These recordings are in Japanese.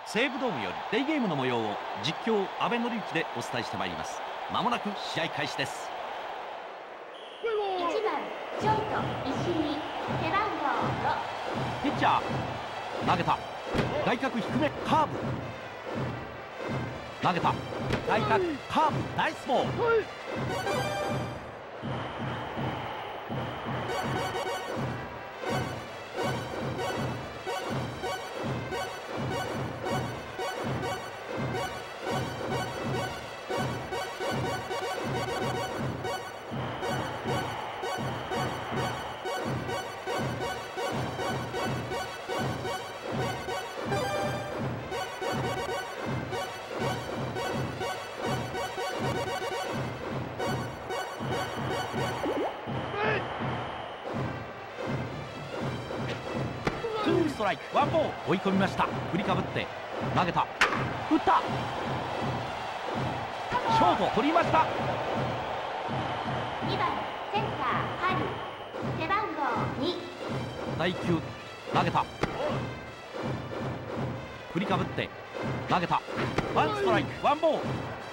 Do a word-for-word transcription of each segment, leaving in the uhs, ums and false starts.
西武ドームよりデイゲームの模様を実況阿部紀之でお伝えしてまいります。まもなく試合開始です。 いちばんショート石井、背番号ご。 ピッチャー投げた、外角低めカーブ投げた、外角カーブ、ナイスボール。ツーストライクワンボール、追い込みました。振りかぶって投げた、打った、ショート取りました。 にばんセンターハリ、背番号に。 だいきゅう投げた、振りかぶって投げた、ワンストライクワンボール、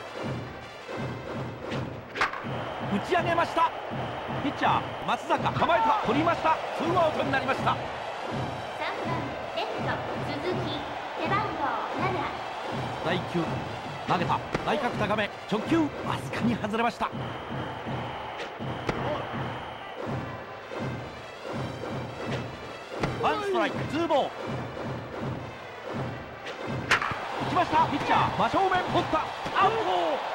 打ち上げました。ピッチャー松坂構えた、取りました。ツーアウトになりました。 レフト鈴木、背番号なな。 だいきゅう投げた、内角高め直球、わずかに外れました。ワンストライクツーボール、打ちました。ピッチャー真正面取った、アウト。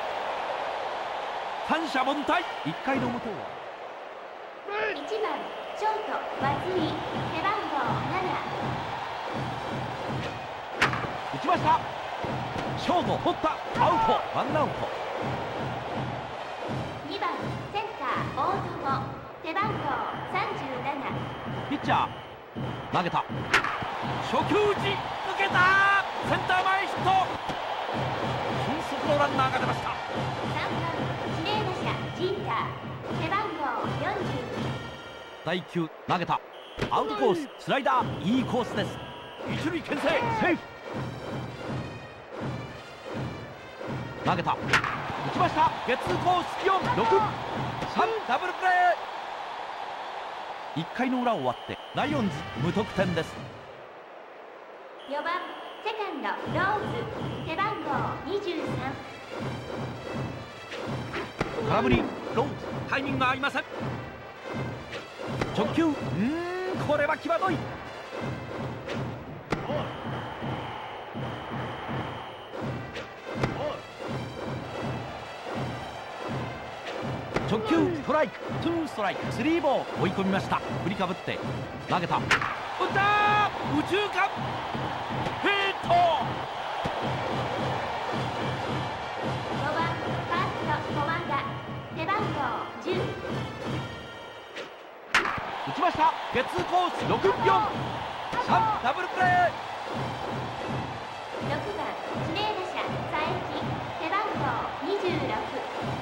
三者凡退。いっかいの表はいちばんショート松井、背番号なな。 打ちました。ショート取った、アウト、ワンアウト。 にばんセンター大友、背番号さんじゅうなな。 ピッチャー投げた、初球打ち抜けた、センター前ヒット。俊足のランナーが出ました。 さんばん指名打者ジーター、背番号よんじゅう。 だいきゅう投げた、アウトコーススライダー、いいコースです。一塁牽制、セーフ。投げた、打ちました。ゲッツーコースよん、ろく、さんダブルプレー。いっかいの裏終わってライオンズ無得点です。 よばんセカンドローズ、背番号にじゅうさん。 空振り、ローズタイミングが合いません。直球、うーんこれは際どい。直球ストライク、ツーストライクスリーボール、追い込みました。振りかぶって投げた、打った右中間ヒット。 ごばんファースト駒田、背番号じゅう。 打ちました。ゲッツーコースろく、よん、さんダブルプレー。 ろくばん指名打者佐伯、背番号にじゅうろく。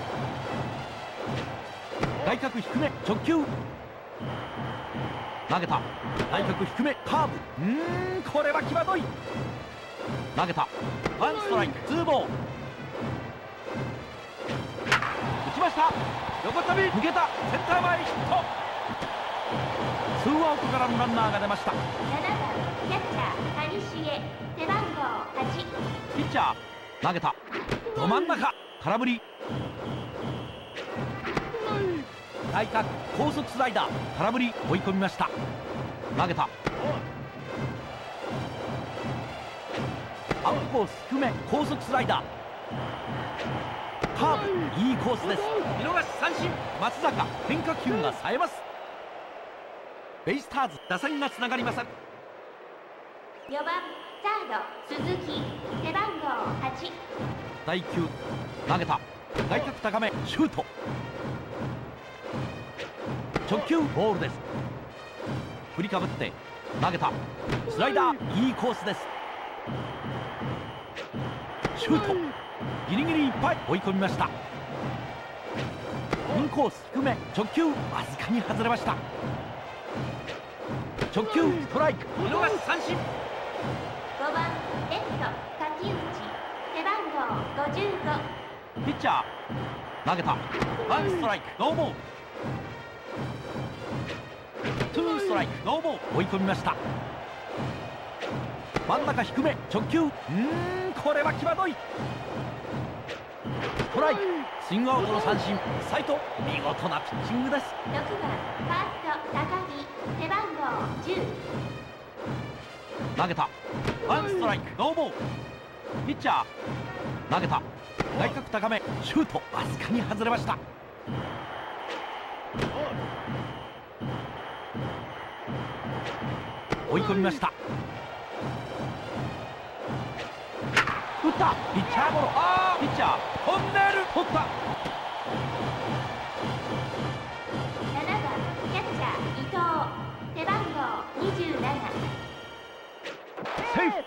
外角低め直球投げた、内角低めカーブ、うーんこれは際どい。投げた、ワンストライクツーボール、打ちました。横飛び抜けた、センター前ヒット。ツーアウトからのランナーが出ました。 ななばんキャッチャー谷繁、背番号はち。 ピッチャー投げた、ど真ん中空振り、外角高速スライダー空振り、追い込みました。投げた、アウトコース低め高速スライダーカーブ、いいコースです。見逃し三振。松坂変化球が冴えます。ベイスターズ打線がつながりません。 よばんサード鈴木、背番号はち。 だいきゅう投げた、外角高めシュート、直球ボールです。振りかぶって投げた、スライダー、いいコースです。シュートギリギリいっぱい、追い込みました。インコース低め直球、わずかに外れました。直球ストライク、見逃し三振。 ごばんレフトピッチャー投げた。ワンストライクノーボール。ツーストライクノーボール。追い込みました。真ん中低め直球。うーんこれは際どい。ストライク。スイングアウトの三振。斉藤見事なピッチングです。 ろくばんファースト高木背番号じゅう。 投げた。ワンストライクノーボール。ピッチャー投げた。外角高めシュートわずかに外れました。追い込みました。打った。ピッチャーゴロ。あーピッチャートンネル取った。 ななばんキャッチャー伊藤背番号にじゅうなな。 セーフ。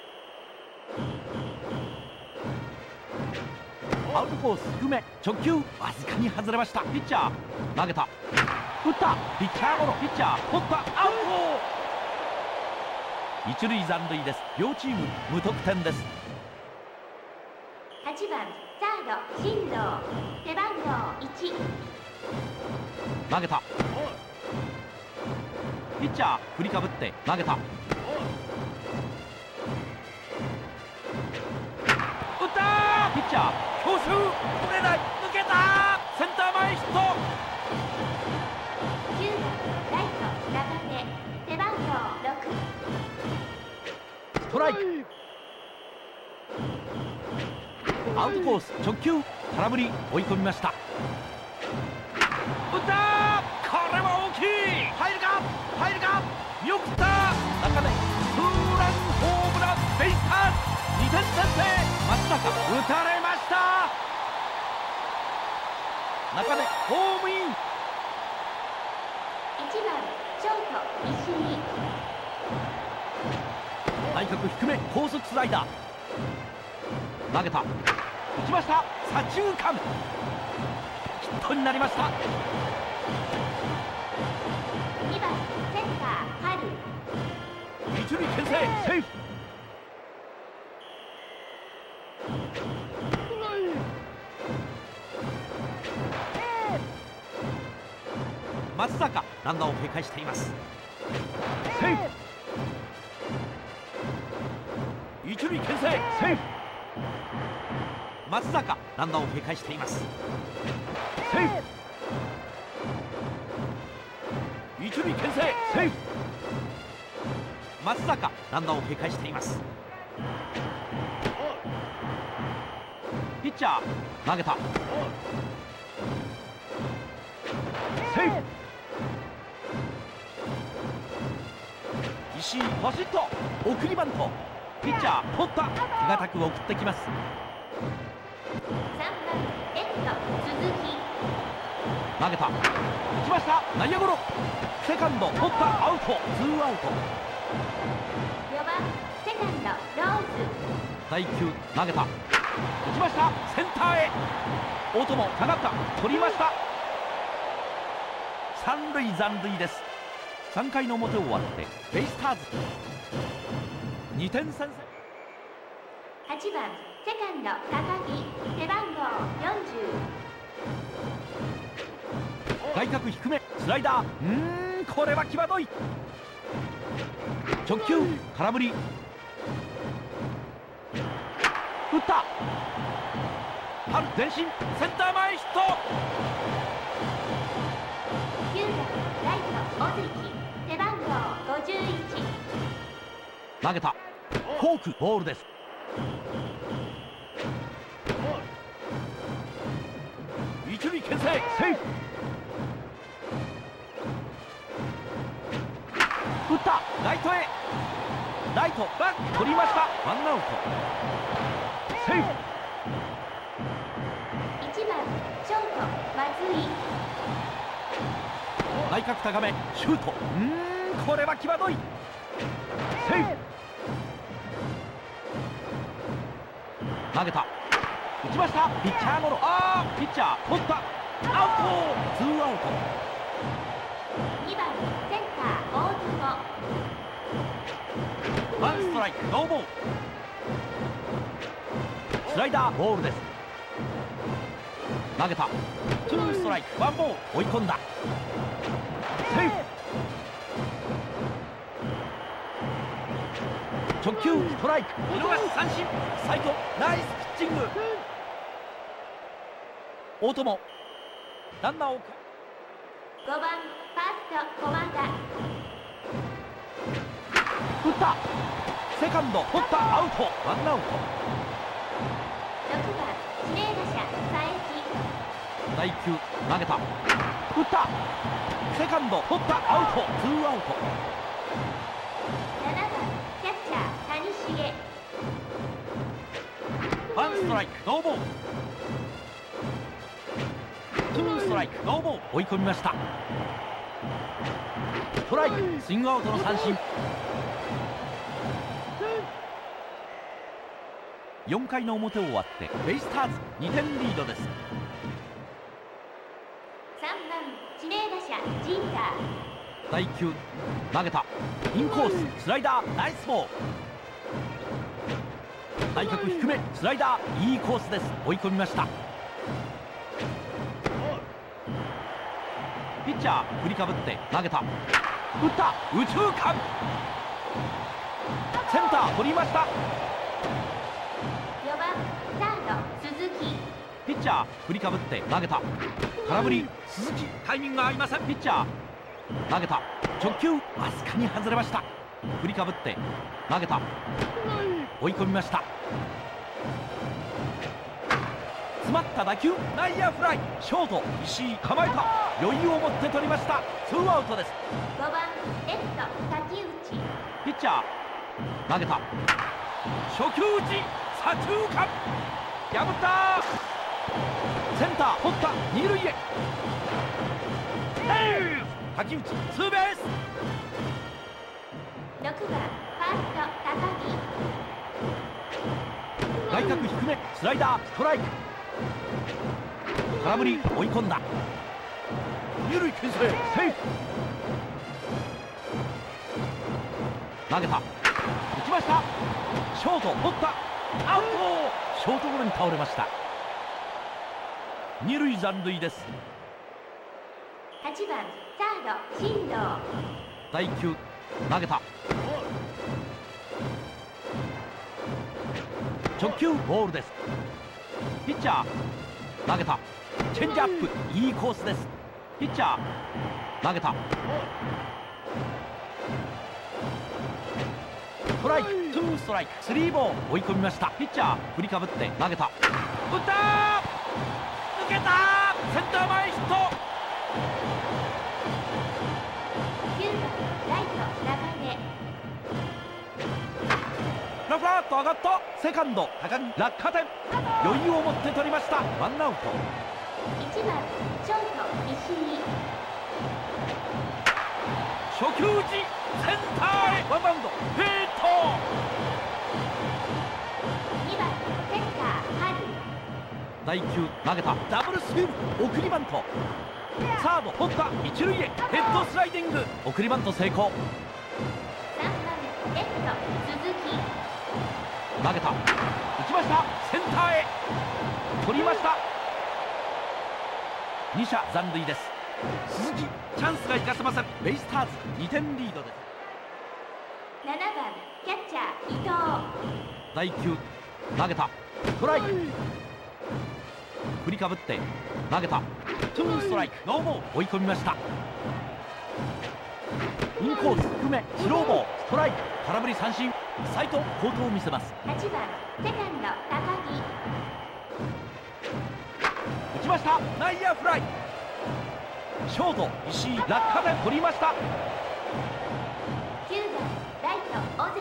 アウトコース低め直球わずかに外れました。ピッチャー投げた。打った。ピッチャーゴロ。ピッチャー取った。アウト。一塁残塁です。両チーム無得点です。 はちばんサード進藤背番号いち。 投げた。ピッチャー振りかぶって投げた。打ったー。ピッチャー強襲取れない。抜けた。センター前ヒット。 きゅうばんライト中手背番号ろく。 ストライク。アウトコース直球空振り。追い込みました。打った。これは大きい。入るか入るか見送った。中根ツーランホームラン。ベイスターズにてん先制。松坂打たれました。中根ホームイン。 いちばんショート石井。 内角低め高速スライダー投げた。打ちました。左中間ヒットになりました。 にばんセンター春。 一塁牽制セーフ。松坂ランナーを警戒しています。セーフ。一塁牽制セーフ。松坂ランナーを警戒しています。セーフ。一塁牽制セーフ。松坂ランナーを警戒しています。ピッチャー投げた。セーフ。石井パシッと送りバント。ピッチャー取った。手堅く送ってきます。 さんばんレフト鈴木。 投げた。打ちました。内野ゴロ。セカンド取った。アウト。ツーアウト。 よばんセカンドローズ。 第球投げた。打ちました。センターへ。大友下がった。取りました。三塁残塁です。さんかいの表終わってベイスターズにてん先制。 はちばんセカンド高木背番号よんじゅう。 外角低めスライダー。うーんこれは際どい。直球空振り。打った。春前進センター前ヒット。 きゅうばんライト尾関背番号ごじゅういち。 投げた。フォークボールです。一塁牽制セーフ。打った。ライトへ。ライトバック取りました。ワンアウトセーフ。 いちばんショート松井。 内角高めシュート。うーんこれは際どい。セーフ。投げた。打ちました。ピッチャーゴロ。あーピッチャー取った。アウト。ツーアウト。 にばんセンター大ワンストライクノーボール。スライダーボールです。 投げた。ツーストライクワンボール、追い込んだ。セーフ。直球ストライク、見逃し三振。斉藤ナイスピッチング。大友ランナーをごばんファースト駒田、 打った。セカンド取った。アウト、ワンアウト。 ろくばん指名打者佐伯、 だいきゅう投げた。打った。セカンド取った。アウト、ツーアウト。 ななばんキャッチャー谷繁、 ワンストライクノーボール。ツーストライクノーボール、追い込みました。ストライク、スイングアウトの三振。よんかいの表を終わってベイスターズにてんリードです。 さんばん指名打者ジーター、 だいきゅう投げた。インコーススライダー、ナイスボール。内角低めスライダー、いいコースです。追い込みました。ピッチャー振りかぶって投げた。打った。右中間、センター取りました。 よばんサード鈴木、 ピッチャー振りかぶって投げた。空振り。鈴木タイミングが合いません。ピッチャー投げた。直球わずかに外れました。振りかぶって投げた。追い込みました。詰まった打球、内野フライ。ショート石井構えた。余裕を持って取りました。ツーアウトです。 ごばんレフト竹内、 ピッチャー投げた。初球打ち左中間、破った。センター取った。二塁へ。竹内ツーベース。 ろくばんファースト高木、 外角低めスライダー、ストライク。空振り、追い込んだ。二塁牽制、セーフ。投げた。打ちました。ショート取った。アウト。ショートゴロに倒れました。二塁残塁です。 はちばんサード進藤、 だいきゅう投げた。直球ボールです。ピッチャー投げた。チェンジアップ、いいコースです。ピッチャー投げた。ストライク、ツーストライク、スリーボール、追い込みました。ピッチャー振りかぶって投げた。打ったー、抜けたー、センター前ヒット。 きゅうばんライト中根、 ふらふらっと上がった。セカンド高木落下点、余裕を持って取りました。ワンアウト。 いちばんショート石井、 初球打ちセンターへ、ワンバウンドヒット。 にばんセンター春、 だいきゅう投げた。ダブルスチール、送りバント。サード取った。一塁へヘッドスライディング、送りバント成功。 さんばんレフト鈴木、 投げた。打ちました。センターへ取りました。に者残塁です。鈴木チャンスが生かせません。ベイスターズにてんリードです。 ななばんキャッチャー伊藤、 だいきゅう投げた。ストライク。振りかぶって投げた。ツーストライクノーボール、追い込みました。インコース低めスローボール、ストライク。空振り三振。斉藤好投を見せます。 はちばんセカンド高木、 打ちました。内野フライ。ショート石井落下点取りました。 きゅうばんライト尾関、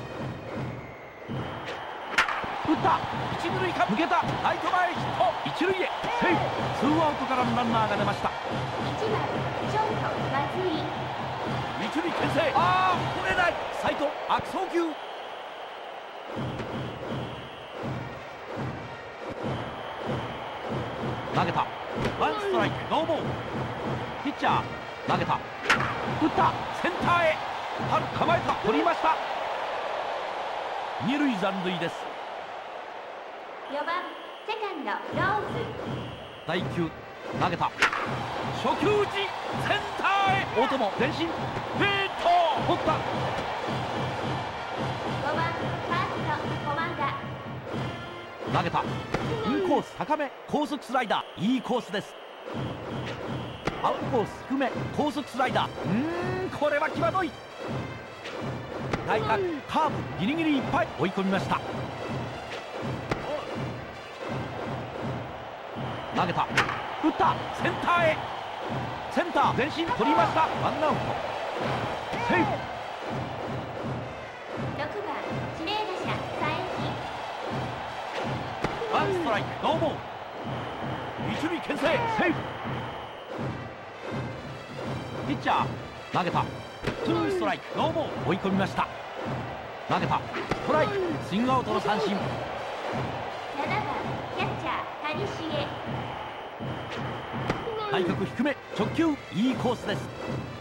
打った。一二塁間抜けた。ライト前ヒット。一塁へセーフ。ツーアウトからのランナーが出ました。 いちばんショート松井、 一塁牽制、ああ取れない。斉藤悪送球。投げた。ワンストライクノーボール。ピッチャー投げた。打った。センターへ春構えた。取りました。二塁残塁です。 よばんセカンドローズ、 だいきゅう投げた初球打ちセンターへ大友前進ヒット取ったごばんファースト駒田投げたインコース高め高速スライダーいいコースですアウトコース低め高速スライダーうーんこれは際どい外角カーブギリギリいっぱい追い込みました投げた打ったセンターへセンター前進取りましたワンアウトセーフろくばん指名打者佐ワンストライクノーボール一塁牽制セーフピッチャー投げたツーストライクノーボール追い込みました投げたストライクスイングアウトの三振伯ななばんキャッチャー谷繁内角低め直球いいコースです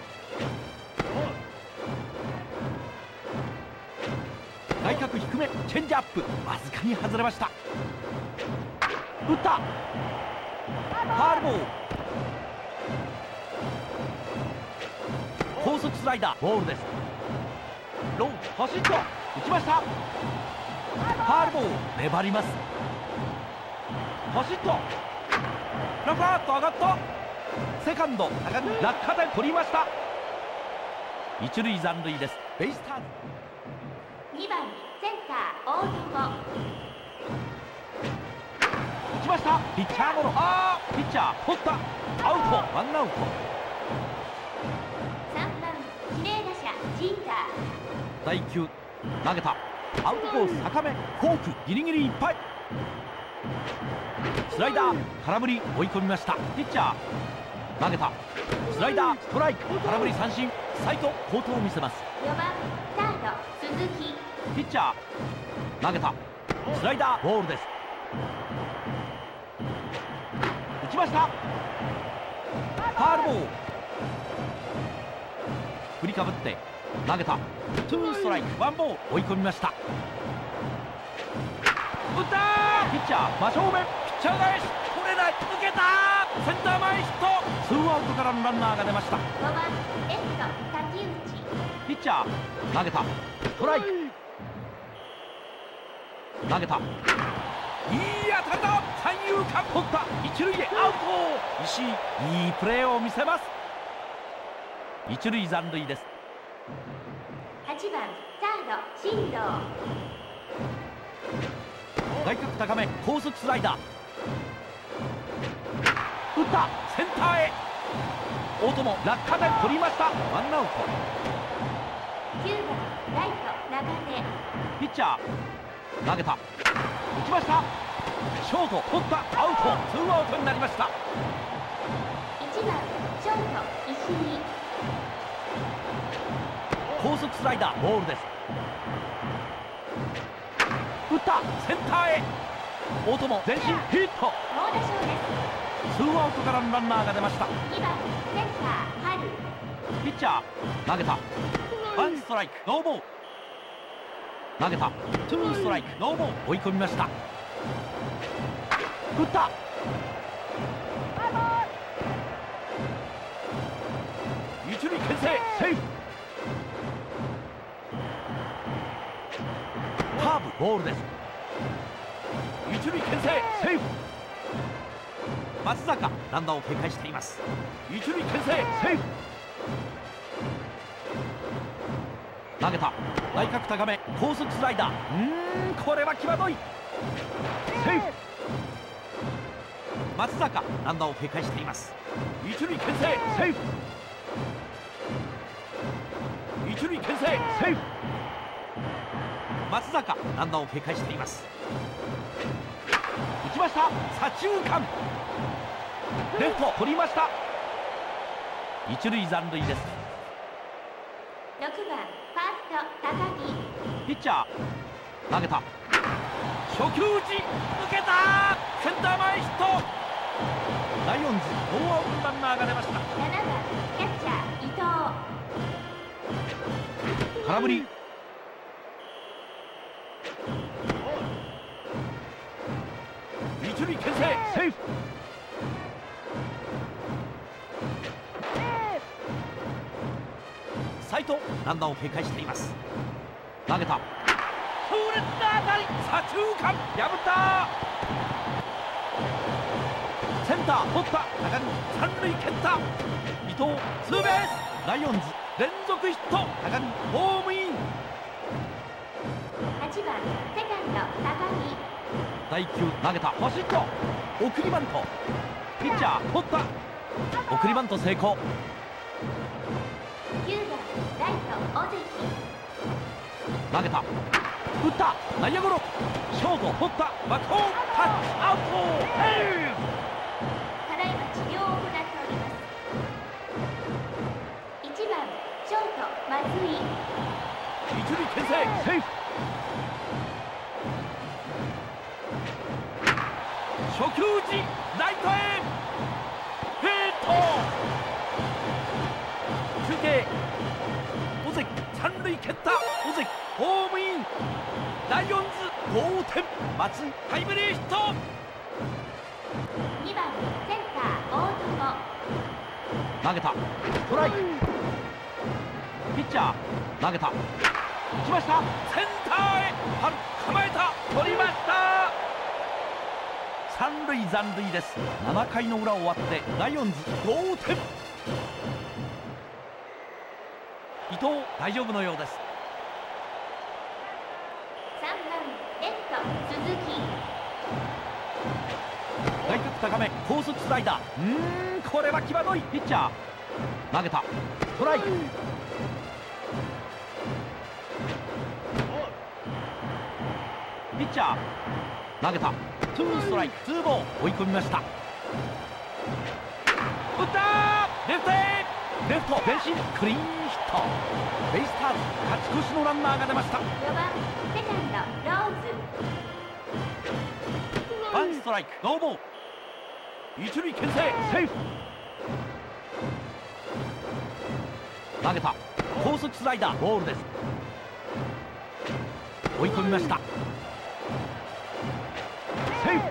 外角低めチェンジアップわずかに外れました打ったファールボール高速スライダーボールですロー走っと打ちましたファールボール粘ります走っとラファーッと上がったセカンド高く落下点取りました一塁残塁ですベイスターズにばんセンター大友打ちましたピッチャーゴロあーピッチャー取ったアウトワンアウトさんばん指名打者ジータだいきゅう投げたアウトコース高めフォークギリギリいっぱいスライダー空振り追い込みましたピッチャー投げたスライダーストライク空振り三振斉藤好投を見せますよばんサード鈴木ピッチャー投げたスライダーボールです打ちましたファールボール振りかぶって投げたツーストライクワンボール追い込みました打ったーピッチャー真正面ピッチャー返し取れない抜けたーセンター前ヒットツーアウトからのランナーが出ましたごばんレフト竹内ピッチャー投げたストライク投げたいい当たりだ三遊間取った一塁へアウト石井いいプレーを見せます一塁残塁ですはちばんサード進藤外角高め高速スライダー打ったセンターへ大友落下点取りましたワンアウトきゅうばんライト中根ピッチャー投げた打ちましたショート取ったアウトツーアウトになりましたいちばんショート石井高速スライダーボールです打ったセンターへ大友前進ヒット猛打賞ですツーアウトからのランナーが出ましたにばんセンター春ピッチャー投げたワンストライクノーボール投げたツーストライクノーボール追い込みました打った一塁牽制セーフカーブボールです一塁牽制セーフ松坂ランナーを警戒しています一塁牽制セーフ投げた内角高め高速スライダーうーんこれは際どいセーフ松坂ランナーを警戒しています一塁牽制セーフ一塁牽制セーフ松坂ランナーを警戒しています打ちました左中間レフト取りました一塁残塁ですろくばんファースト高木ピッチャー投げた初球打ち抜けたセンター前ヒットライオンズノーアウトランナーが出ましたななばんキャッチャー伊藤空振り一塁牽制セーフとランナーを警戒しています。投げた、強烈な当たり、左中間破った。センター取った、中に三塁蹴った。伊藤ツーベース、ライオンズ連続ヒット、中にホームイン。 はちばんセカンド高木。 だいきゅう投げた、パシッと送りバント、ピッチャー取った、送りバント成功。 きゅうばんライト尾関。 投げた、打った、内野ゴロ、ショート取った、バックホームタッチアウト、ヘイ。 ただいま治療を行っております。いちばんショート松井。 一塁牽制、セーフ。初球打ち、ライトへヒット。中継、尾関三塁蹴った、尾関ホームイン。ライオンズ同点、松井タイムリーヒット。 にばんセンター大友。 投げた、ストライク、ピッチャー投げた、打ちました、センターへ、春構えた、取りました。三塁残塁です。ななかいの裏終わってライオンズ同点。伊藤大丈夫のようです。 さんばんレフト鈴木。 外角高め、高速スライダー、うーんこれは際どい。ピッチャー投げた、ストライク、ピッチャー投げた、ツーストライクツーボール、追い込みました。打った、レフトへ、レフト前進、クリーンヒット。ベイスターズ勝ち越しのランナーが出ました。 よばんセカンドローズ。 ワンストライクノーボール、一塁牽制、セーフ。投げた、高速スライダー、ボールです。追い込みました、セーフ。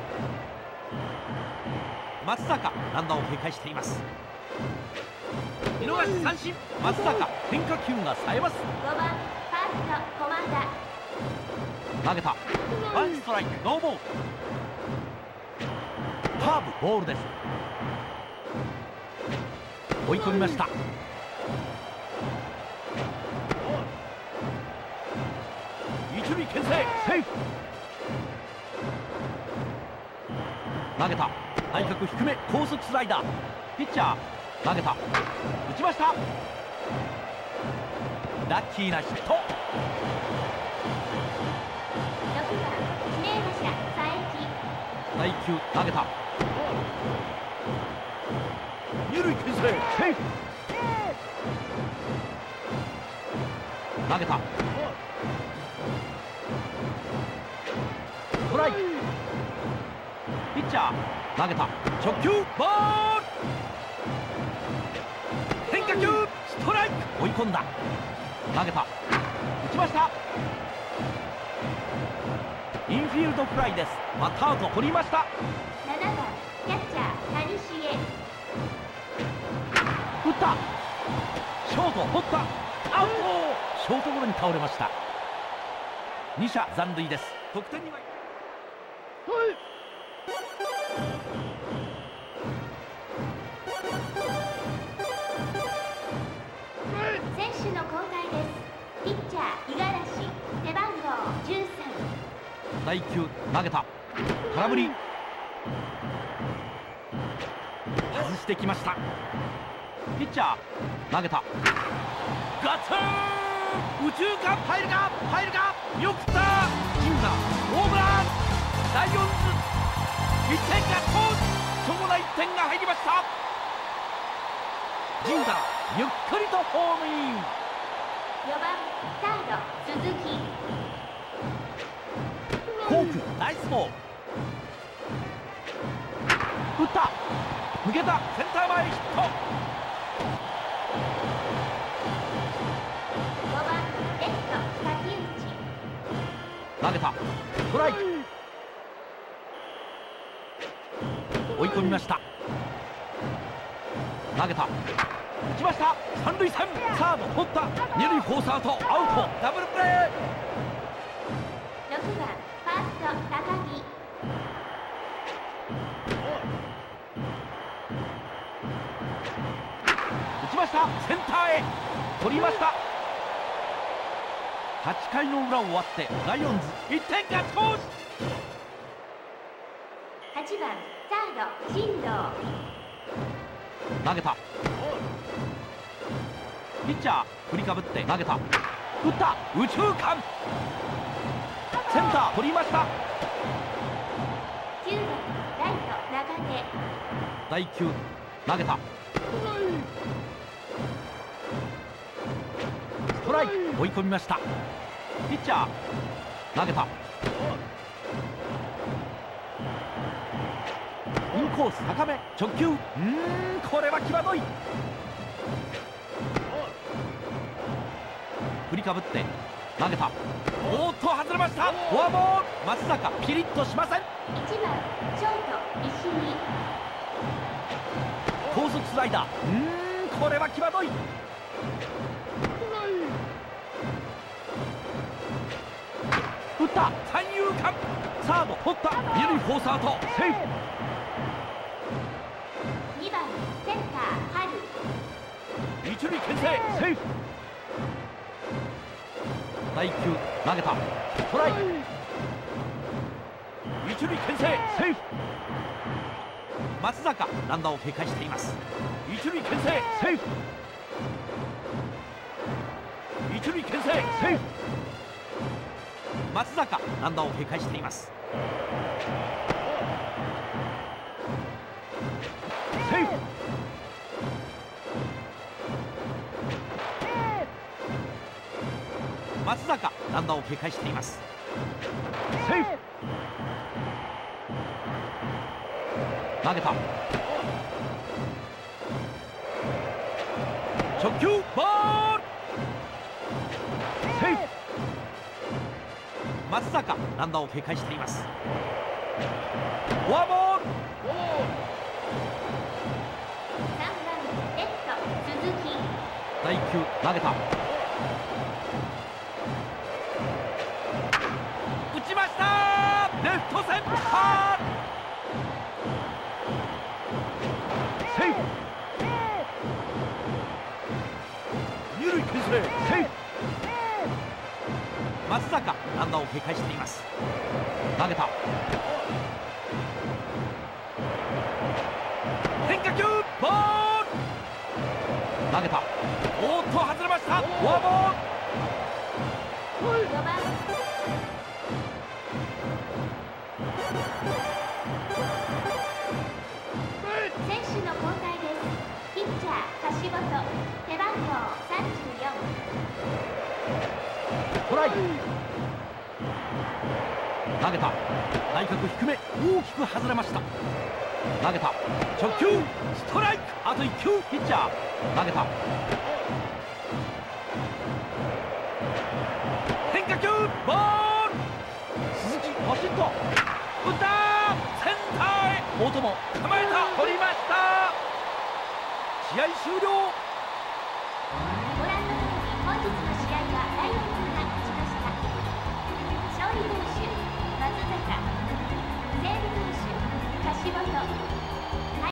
松坂ランナーを警戒しています。見逃し三振、松坂変化球が冴えます。 ごばんファースト駒田。 投げた、ワンストライクノーボール、カーブボールです。追い込みました、一塁牽制、セーフ。投げた、内角低め、高速スライダー、ピッチャー投げた、打ちました、ラッキーなヒット。 ろくばん指名柱佐伯。 だいきゅう投げた、二塁牽制、セーフ。投げた、ストライク、ピッチャー投げた、直球ボール、変化球ストライク、追い込んだ、投げた、打ちました、インフィールドフライです。バッターアウト取りました。 ななばんキャッチャー谷繁。 打った、ショート取った、アウト、ショートゴロに倒れました。に者残塁です。得点には選手の交代です。ピッチャー五十嵐背番号じゅうさん。 だいきゅう投げた、空振り、外してきました。ピッチャー投げた、ガツン、右中間入るか入るか、見送った、神田ホームラン、ライオンズいってんが通す、そこないいってんが入りました。神田ゆっくりとホームイン。 よばんサード鈴木。 フォークナイスボール、打った、抜けた、センター前ヒット。 ごばんレフト竹内。 投げた、ストライク、追い込みました、投げた、 打ちました。三塁線、サード取った。二塁フォースアウト、アウト。ダブルプレー。 ろくばんファースト高木。 打ちました。センターへ取りました。はちかいの裏終わってライオンズいってん勝ち越し。 はちばんサード進藤。 投げた。ピッチャー振りかぶって投げた。打った右中間。センター取りました。 きゅうばんライト中根。 だいきゅう投げた。ストライク追い込みました。ピッチャー投げた。インコース高め直球。うーんこれは際どい。振りかぶって投げた。おーっと外れました。フォアボール。松坂ピリッとしません。 いちばんショート石井。 高速スライダー。うーんこれは際どい。打った三遊間。サード取った。二塁フォースアウトセーフ。 にばんセンター春。 一塁牽制セーフ。だいきゅう投げた。ストライク。一塁牽制セーフ。松坂ランナーを警戒しています。一塁牽制セーフ。一塁牽制セーフ。松坂ランナーを警戒しています。セーフ。松坂ランナーを警戒しています。セーフ。投げた。直球ボールセーフ。松坂ランナーを警戒しています。フォアボール。 さんばんレフト鈴木。 だいきゅう投げた。打ちました。レフト線ファール。セーフ。二塁牽制セーフ。松坂ランナーを警戒しています。投げた。変化球ボール。投げた。おーっと外れました。フォアボール。 ごばん選手の交代です。ピッチャー橋本背番号さんじゅうよん。 トライ。投げた。内角低め大きく外れました。投げた。直球ストライク。あといっきゅう。ピッチャー投げた。変化球ボール。鈴木バシッと打った。センターへ。大友構えた。取りました。試合終了。 ご覧のように本日の試合はライオンズが勝ちました。勝利投手松坂、西武投手橋本、